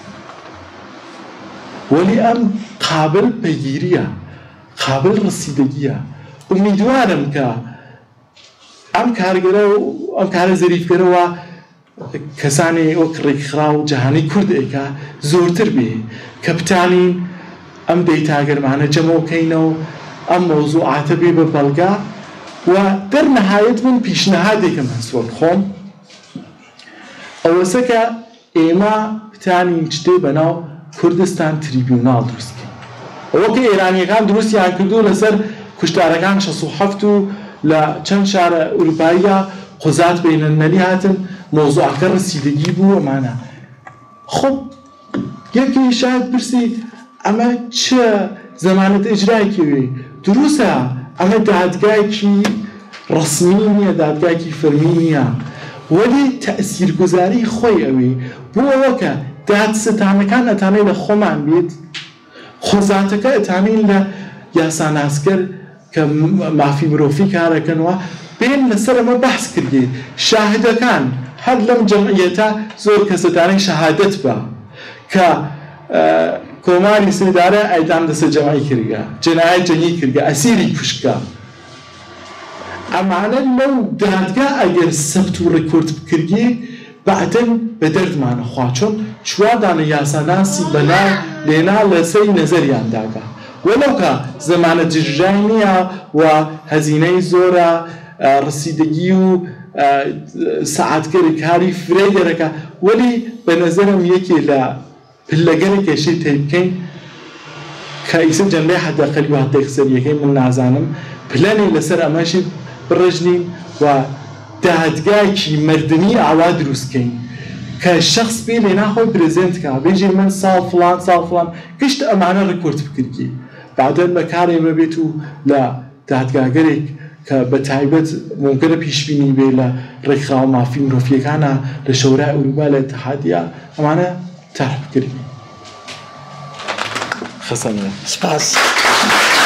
وەلی ئەم قابل پەیگیریە قابل ڕسیدەگیە ئومیدوارم کە ئەم کارگەرە و ئەم کارە زەریفگەرەوە کەسانی وەک ڕێکخراو و جەهانی کوردێکە زۆرتر بێ کە بتانین ئەم دەیتاگەرمانە جەمەوکەینەوە ئەم مەوزوعاتە بێ بە بەڵگا و دەرنەهایەت من پیشنەهادێکم هەست وەک خۆم ئەوەسە کە ئێمە بتانین شتێ بەناو کوردستان تریبیونال دروستکەین ئەوە کە ئێرانیەکان دروستیان کردو لەسەر کوشتارەکان شەست و هەفت و لە چەند شارە ئوروپاییە قوزات بینەلمەلی هاتن مۆزوعەکە ڕسیدگی بوو ئەمانە خۆ یەکی شاید پرسی ئەمە چه زەمانەت ئیجرایەکی وێ دروستە ئەمە دادگایەکی ڕسمی نییە دادگایەکی فەرمی نییە وەلی تەئسیرگوزاری خۆی ئەوێ بۆ ئەوە کە دادستانەکان ئەتانەی لە خۆمان بێت خۆزاتەکە ئەتانین لە یاساناسکەر کە مافی مرۆڤی کارەکەنەوە بێن لەسەر ئەمە بەحس کردێت شاهدەکان هەر لەم جەمعیەتە زۆر کەسەتانەی شەهادەت بە کە کۆماری سێدارە ئەیدام دەسە جەمعی کردگە جەنایەت جەنی کردگە ئەسیری کوشکە ئەمانە لەو دادگا ئەگەر سەبت و ڕێکورد بکردی بەعدەن بە دەردمانە خوا چۆن چوادانە یاساناسی بەنا لێنا لەسەری نەزەریانداگا وەلەو کە زەمانە جژای نییە و هەزینەی زۆرە ڕسیدگی و سەعاتگەری کاری فرێ دەرەکە وەلی بە نەزەرم یەکێ لە پلەگەری کێشەی تێبکەین کە ئیسە جەندەی حەدەقەلی و حەدەقسەریەکەی من نازانم پلەنی لەسەر ئەمەشی بڕژنین و دادگایکی مردمی ئاوا دروستکەین کە شخص بێ لێنا خۆی پرێزێنتکە بێژێ من ساڵ فڵان ساڵ فڵان گشت ئەمانە ڕێکۆرد بکردی بعدەن بەکارێ بێت و لە دادگاگەرێک کە بە تایبەت ممکنە پیشبینی بێ لە ڕێکخراو مافی مرۆڤیەکانە لە شەورای ئەوروپا لە ئیتحادیە ئەمانە تەرح بکردین. خەسەنە سپاس.